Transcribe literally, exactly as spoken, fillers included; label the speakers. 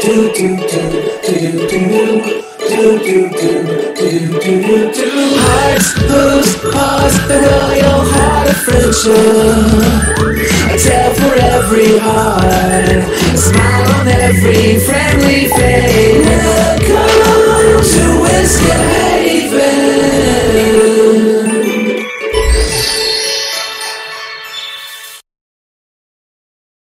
Speaker 1: Hearts, whose hearts, the royal heart of friendship. A tale for every heart, a smile on every friendly